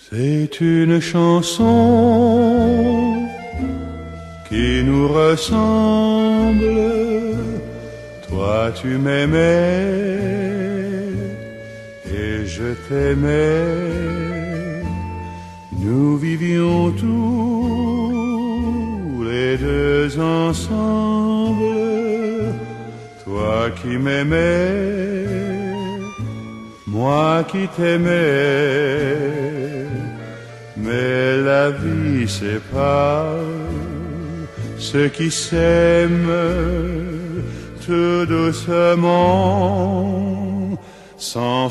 C'est une chanson qui nous ressemble. Toi tu m'aimais et je t'aimais. Nous vivions tous les deux ensemble. Toi qui m'aimais, moi qui t'aimais. Mais la vie sépare ceux qui s'aiment tout doucement, sans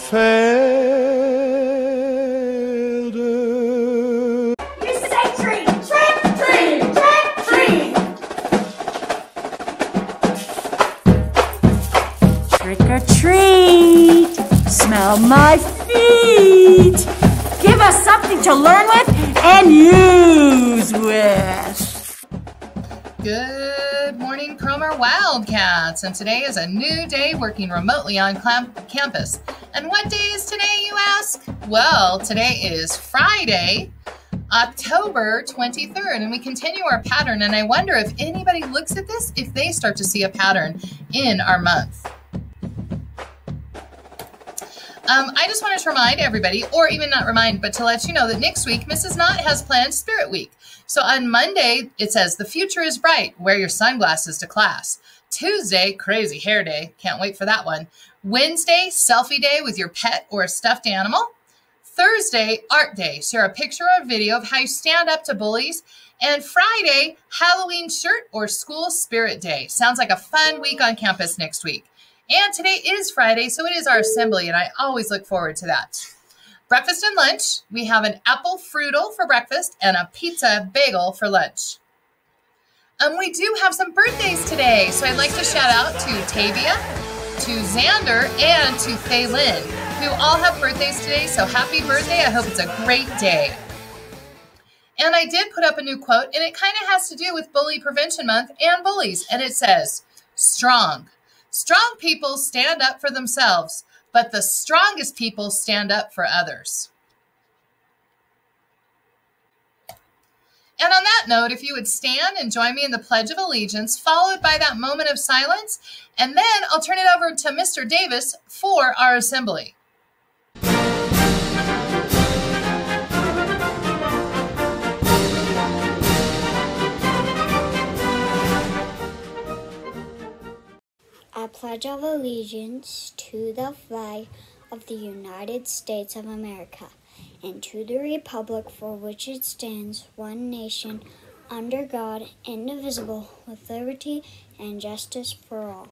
faire de... You say tree, trick, tree, trick, tree. Trick or treat, smell my feet. Give us something to learn with and use with. Good morning, Cromer Wildcats, and today is a new day working remotely on campus. And what day is today, you ask? Well, today is Friday, October 23rd, and we continue our pattern, and I wonder if anybody looks at this, if they start to see a pattern in our month. I just wanted to remind everybody, or even not remind, but to let you know that next week, Mrs. Knott has planned Spirit Week. So on Monday, it says, the future is bright. Wear your sunglasses to class. Tuesday, crazy hair day. Can't wait for that one. Wednesday, selfie day with your pet or a stuffed animal. Thursday, art day. Share a picture or a video of how you stand up to bullies. And Friday, Halloween shirt or school spirit day. Sounds like a fun week on campus next week. And today is Friday, so it is our assembly, and I always look forward to that. Breakfast and lunch, we have an apple frudel for breakfast and a pizza bagel for lunch. We do have some birthdays today, so I'd like to shout out to Tavia, to Xander, and to Faye Lynn, who all have birthdays today, so happy birthday. I hope it's a great day. And I did put up a new quote, and it kind of has to do with Bully Prevention Month and bullies, and it says, strong. Strong people stand up for themselves, but the strongest people stand up for others. And on that note, if you would stand and join me in the Pledge of Allegiance, followed by that moment of silence, and then I'll turn it over to Mr. Davis for our assembly. I pledge of allegiance to the flag of the United States of America and to the republic for which it stands, one nation, under God, indivisible, with liberty and justice for all.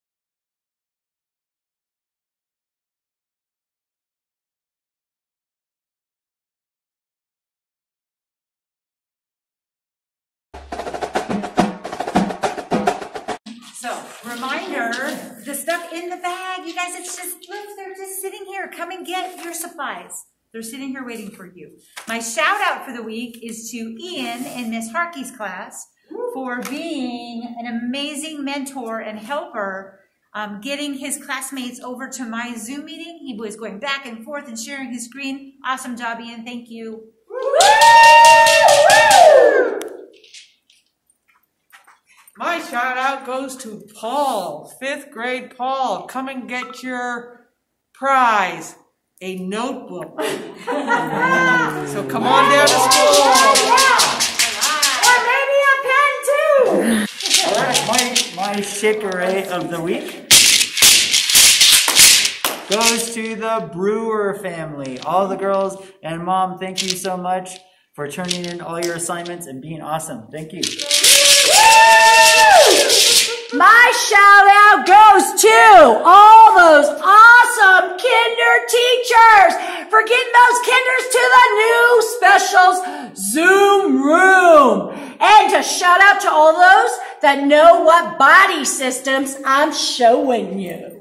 So, reminder, the stuff in the bag, you guys, it's just, look, they're just sitting here. Come and get your supplies. They're sitting here waiting for you. My shout out for the week is to Ian in Miss Harkey's class for being an amazing mentor and helper, getting his classmates over to my Zoom meeting. He was going back and forth and sharing his screen. Awesome job, Ian. Thank you. My shout out goes to Paul, 5th grade Paul. Come and get your prize, a notebook. So come on down to school. Or maybe a pen too. All right, my shakerade of the week goes to the Brewer family. All the girls and Mom, thank you so much for turning in all your assignments and being awesome. Thank you. My shout out goes to all those awesome kinder teachers for getting those kinders to the new specials Zoom room. And to shout out to all those that know what body systems I'm showing you.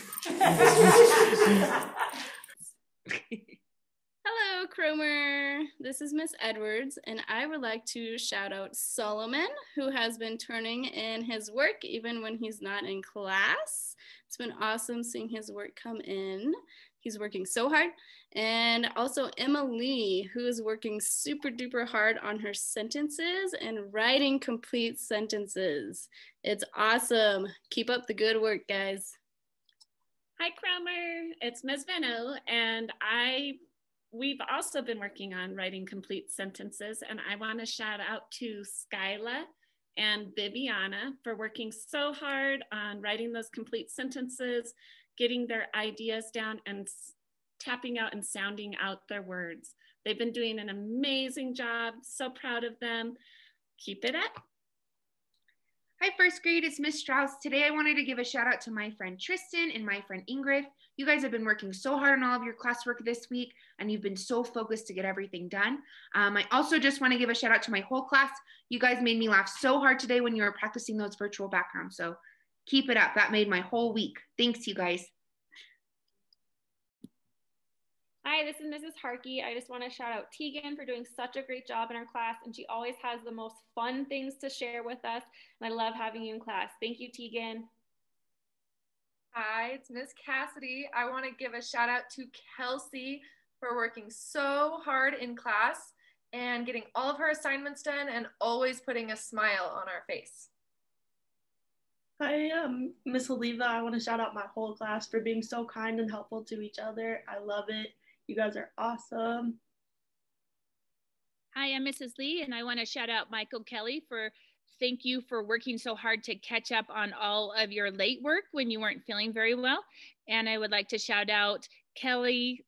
Hello, Cromer. This is Miss Edwards, and I would like to shout out Solomon, who has been turning in his work even when he's not in class. It's been awesome seeing his work come in. He's working so hard. And also Emily, who is working super duper hard on her sentences and writing complete sentences. It's awesome. Keep up the good work, guys. Hi, Cromer. It's Ms. Veno, and we've also been working on writing complete sentences, and I want to shout out to Skyla and Bibiana for working so hard on writing those complete sentences, getting their ideas down, and tapping out and sounding out their words. They've been doing an amazing job. So proud of them. Keep it up. Hi, first grade, it's Miss Strauss. Today I wanted to give a shout out to my friend Tristan and my friend Ingrid. You guys have been working so hard on all of your classwork this week, and you've been so focused to get everything done. I also just want to give a shout out to my whole class. You guys made me laugh so hard today when you were practicing those virtual backgrounds, so keep it up. That made my whole week. Thanks, you guys. Hi, this is Mrs. Harkey. I just want to shout out Tegan for doing such a great job in our class, and she always has the most fun things to share with us, and I love having you in class. Thank you, Tegan. Hi, it's Miss Cassidy. I want to give a shout out to Kelsey for working so hard in class and getting all of her assignments done and always putting a smile on our face. Hi, Miss Oliva. I want to shout out my whole class for being so kind and helpful to each other. I love it. You guys are awesome. Hi, I'm Mrs. Lee, and I want to shout out Michael Kelly for thank you for working so hard to catch up on all of your late work when you weren't feeling very well. And I would like to shout out Callie,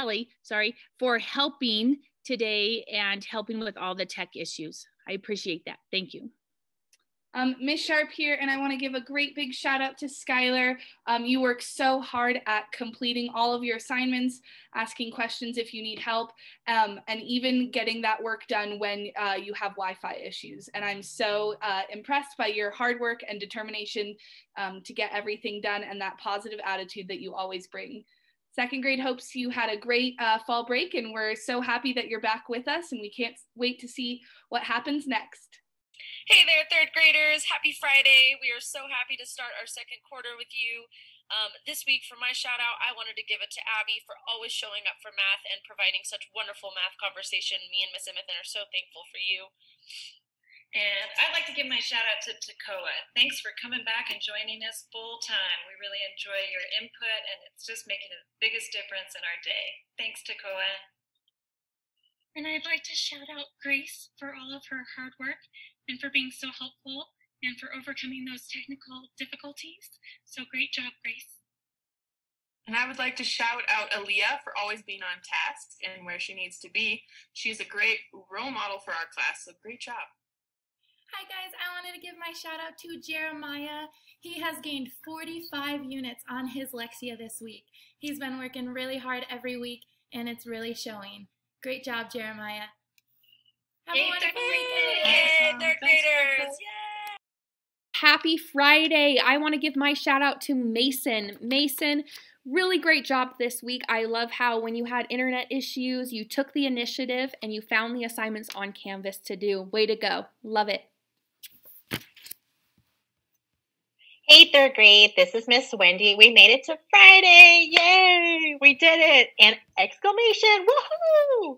for helping today and helping with all the tech issues. I appreciate that. Thank you. Miss Sharp here, and I want to give a great big shout out to Skylar. You work so hard at completing all of your assignments, asking questions if you need help, and even getting that work done when you have Wi-Fi issues. And I'm so impressed by your hard work and determination to get everything done and that positive attitude that you always bring. Second grade hopes you had a great fall break, and we're so happy that you're back with us, and we can't wait to see what happens next. Hey there, third graders. Happy Friday. We are so happy to start our second quarter with you. This week, for my shout out, I wanted to give it to Abby for always showing up for math and providing such wonderful math conversation. Me and Miss Emethan are so thankful for you. And I'd like to give my shout out to Takoa. Thanks for coming back and joining us full time. We really enjoy your input, and it's just making the biggest difference in our day. Thanks, Takoa. And I'd like to shout out Grace for all of her hard work and for being so helpful and for overcoming those technical difficulties. So great job, Grace. And I would like to shout out Aaliyah for always being on task and where she needs to be. She's a great role model for our class, so great job. Hi guys, I wanted to give my shout out to Jeremiah. He has gained 45 units on his Lexia this week. He's been working really hard every week, and it's really showing. Great job, Jeremiah. Have a wonderful weekend. Yay, third graders. Happy Friday. I want to give my shout out to Mason. Mason, really great job this week. I love how when you had internet issues, you took the initiative and you found the assignments on Canvas to do. Way to go. Love it. Hey, third grade, this is Miss Wendy. We made it to Friday. Yay! We did it. And exclamation, woohoo!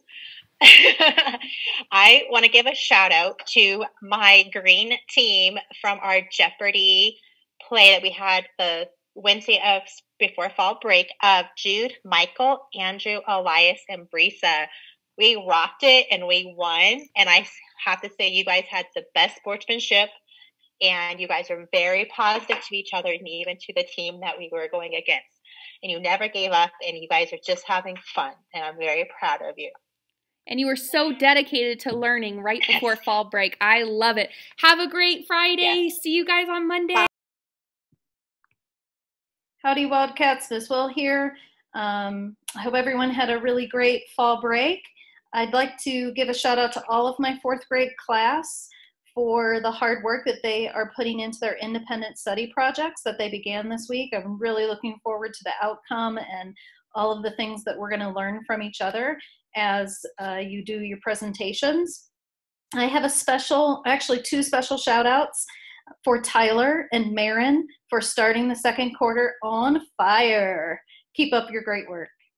I want to give a shout out to my green team from our Jeopardy play that we had the Wednesday of before fall break of Jude, Michael, Andrew, Elias, and Brisa. We rocked it and we won. And I have to say, you guys had the best sportsmanship. And you guys are very positive to each other and even to the team that we were going against. And you never gave up, and you guys are just having fun. And I'm very proud of you. And you were so dedicated to learning right before fall break. I love it. Have a great Friday. Yes. See you guys on Monday. Bye. Howdy, Wildcats. Miss Will here. I hope everyone had a really great fall break. I'd like to give a shout out to all of my fourth grade class for the hard work that they are putting into their independent study projects that they began this week. I'm really looking forward to the outcome and all of the things that we're going to learn from each other as you do your presentations. I have actually two special shout outs for Tyler and Marin for starting the second quarter on fire. Keep up your great work.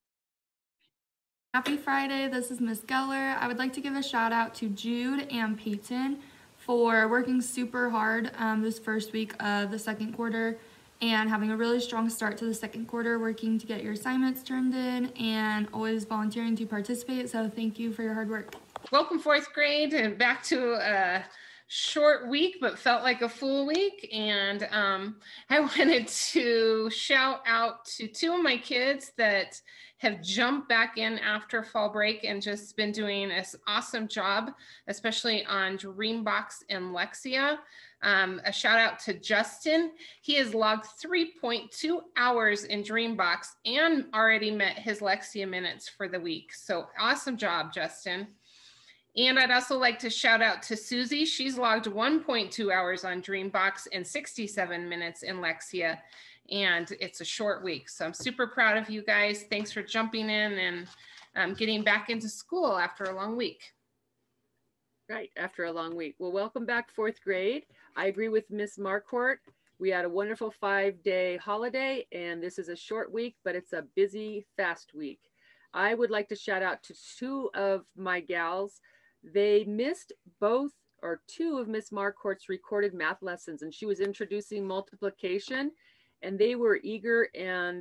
Happy Friday, this is Miss Geller. I would like to give a shout out to Jude and Peyton for working super hard this first week of the second quarter and having a really strong start to the second quarter, working to get your assignments turned in and always volunteering to participate. So thank you for your hard work. Welcome fourth grade and back to a short week, but felt like a full week. And I wanted to shout out to two of my kids that have jumped back in after fall break and just been doing an awesome job, especially on Dreambox and Lexia. A shout out to Justin. He has logged 3.2 hours in Dreambox and already met his Lexia minutes for the week. So awesome job, Justin. And I'd also like to shout out to Susie. She's logged 1.2 hours on Dreambox and 67 minutes in Lexia. And it's a short week. So I'm super proud of you guys. Thanks for jumping in and getting back into school after a long week. Right, after a long week. Well, welcome back fourth grade. I agree with Miss Marquardt. We had a wonderful 5-day holiday and this is a short week, but it's a busy, fast week. I would like to shout out to two of my gals. They missed both or two of Miss Marquardt's recorded math lessons, and she was introducing multiplication, and they were eager and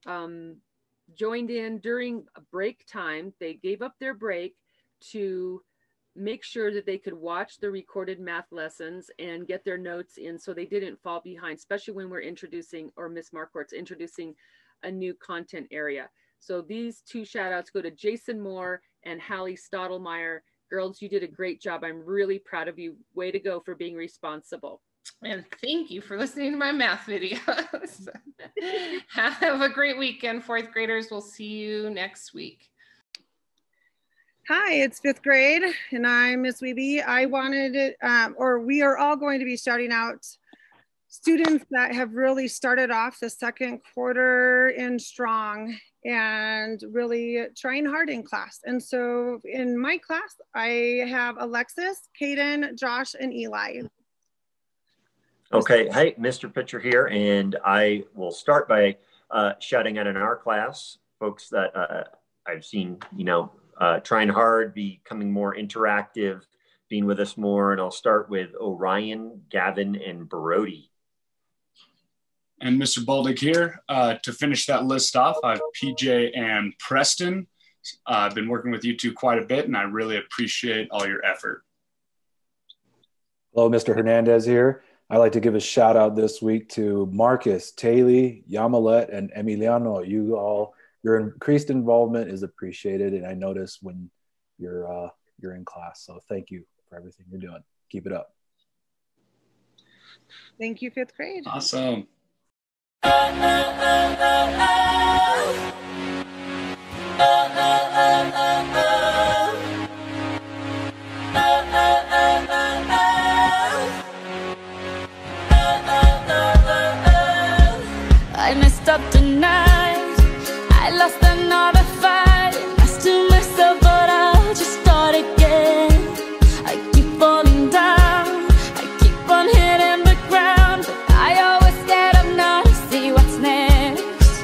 joined in during a break time. They gave up their break to make sure that they could watch the recorded math lessons and get their notes in so they didn't fall behind, especially when we're introducing, or Miss Marquardt's introducing a new content area. So these two shout outs go to Jason Moore and Hallie Stottlemyre. Girls, you did a great job. I'm really proud of you. Way to go for being responsible. And thank you for listening to my math videos. Have a great weekend, fourth graders. We'll see you next week. Hi, it's fifth grade, and I'm Miss Weeby. I wanted it, we are all going to be shouting out students that have really started off the second quarter in strong and really trying hard in class. And so in my class, I have Alexis, Kaden, Josh, and Eli. Okay, hey, Mr. Pitcher here, and I will start by shouting out in our class, folks that I've seen, trying hard, becoming more interactive, being with us more, and I'll start with Orion, Gavin, and Brody. And Mr. Baldick here. To finish that list off, I have PJ and Preston. I've been working with you two quite a bit, and I really appreciate all your effort. Hello, Mr. Hernandez here. I'd like to give a shout out this week to Marcus, Taylor, Yamalet, and Emiliano. Your increased involvement is appreciated, and I notice when you're in class. So thank you for everything you're doing. Keep it up. Thank you, fifth grade. Awesome. I messed up tonight. I lost another fight. I still myself, but I'll just start again. I keep falling down. I keep on hitting the ground, but I always get up now to see what's next.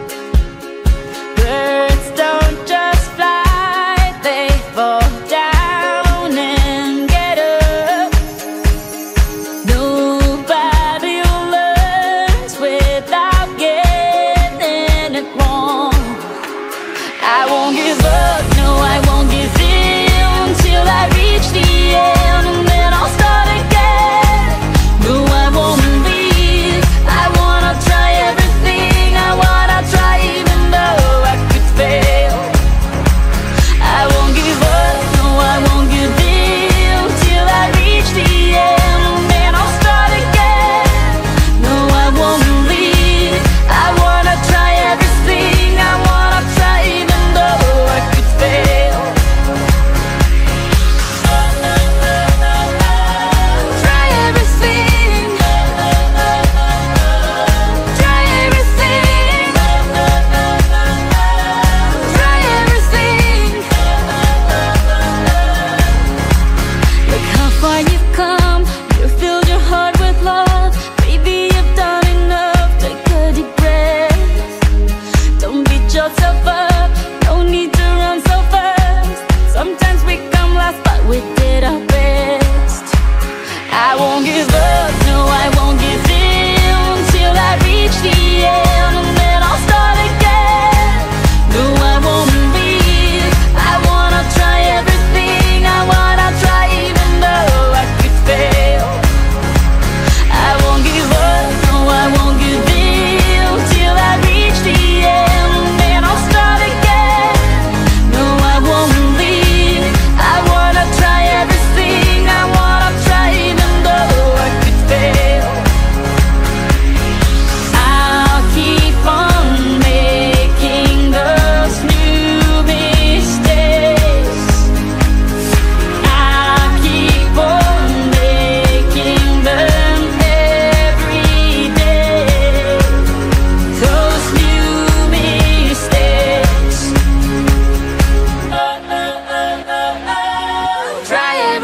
Birds don't just fly, they fall down and get up. Nobody learns without getting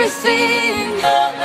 everything.